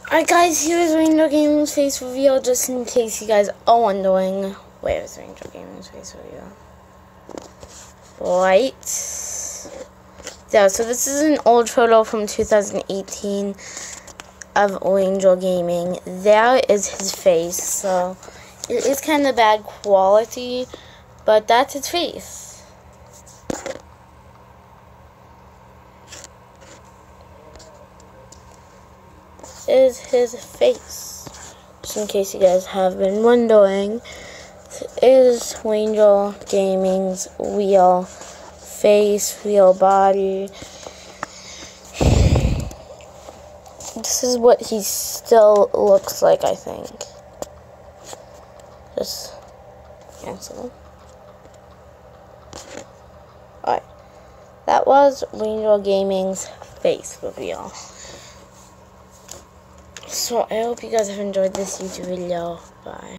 Alright guys, here's Ranger Gaming's face reveal, just in case you guys are wondering. Where is Ranger Gaming's face reveal? Right there. So this is an old photo from 2018 of Ranger Gaming. There is his face, so it is kind of bad quality, but that's his face. Is his face, just in case you guys have been wondering. This is Ranger Gaming's real face, real body. This is what he still looks like, I think. Just cancel. Alright, that was Ranger Gaming's face reveal. So I hope you guys have enjoyed this YouTube video. Bye.